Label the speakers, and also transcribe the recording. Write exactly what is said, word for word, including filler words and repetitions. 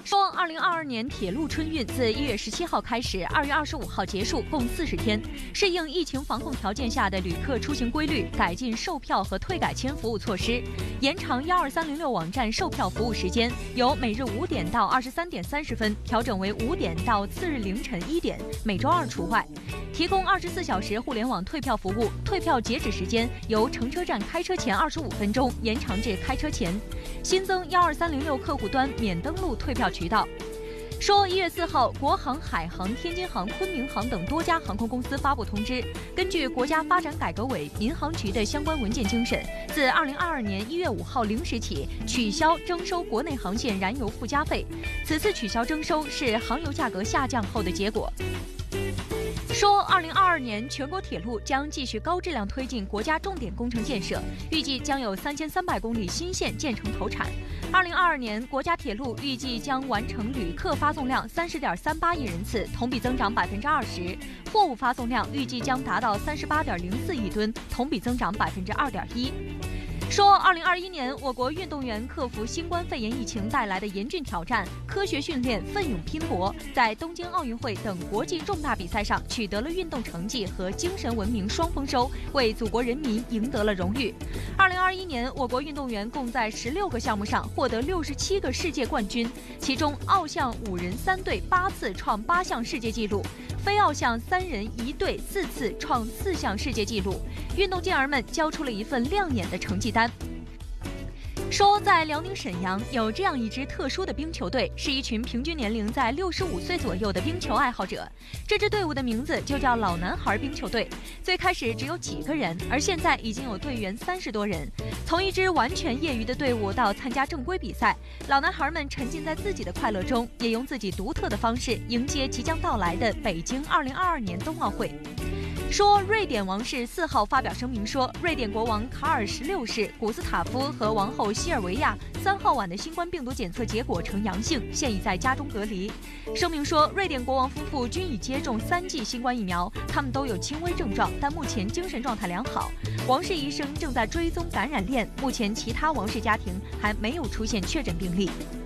Speaker 1: 说，二零二二年铁路春运自一月十七号开始，二月二十五号结束，共四十天。适应疫情防控条件下的旅客出行规律，改进售票和退改签服务措施，延长幺二三零六网站售票服务时间，由每日五点到二十三点三十分调整为五点到次日凌晨一点，每周二除外。提供二十四小时互联网退票服务，退票截止时间由乘车站开车前二十五分钟延长至开车前。新增幺二三零六客户端免登录退票渠道。说，一月四号，国航、海航、天津航、昆明航等多家航空公司发布通知，根据国家发展改革委、民航局的相关文件精神，自二零二二年一月五号零时起取消征收国内航线燃油附加费。此次取消征收是航油价格下降后的结果。说，二零二二年全国铁路将继续高质量推进国家重点工程建设，预计将有三千三百公里新线建成投产。二零二二年，国家铁路预计将完成旅客发送量三十点三八亿人次，同比增长百分之二十；货物发送量预计将达到三十八点零四亿吨，同比增长百分之二点一。说，二零二一年，我国运动员克服新冠肺炎疫情带来的严峻挑战，科学训练、奋勇拼搏，在东京奥运会等国际重大比赛上取得了运动成绩和精神文明双丰收，为祖国人民赢得了荣誉。二零二一年，我国运动员共在十六个项目上获得六十七个世界冠军，其中奥项五人三队八次创八项世界纪录，非奥项三人一队四次创四项世界纪录，运动健儿们交出了一份亮眼的成绩单。说，在辽宁沈阳有这样一支特殊的冰球队，是一群平均年龄在六十五岁左右的冰球爱好者。这支队伍的名字就叫老男孩冰球队。最开始只有几个人，而现在已经有队员三十多人。从一支完全业余的队伍到参加正规比赛，老男孩们沉浸在自己的快乐中，也用自己独特的方式迎接即将到来的北京二零二二年冬奥会。说，瑞典王室四号发表声明说，瑞典国王卡尔十六世、古斯塔夫和王后西尔维亚三号晚的新冠病毒检测结果呈阳性，现已在家中隔离。声明说，瑞典国王夫妇均已接种三剂新冠疫苗，他们都有轻微症状，但目前精神状态良好。王室医生正在追踪感染链，目前其他王室家庭还没有出现确诊病例。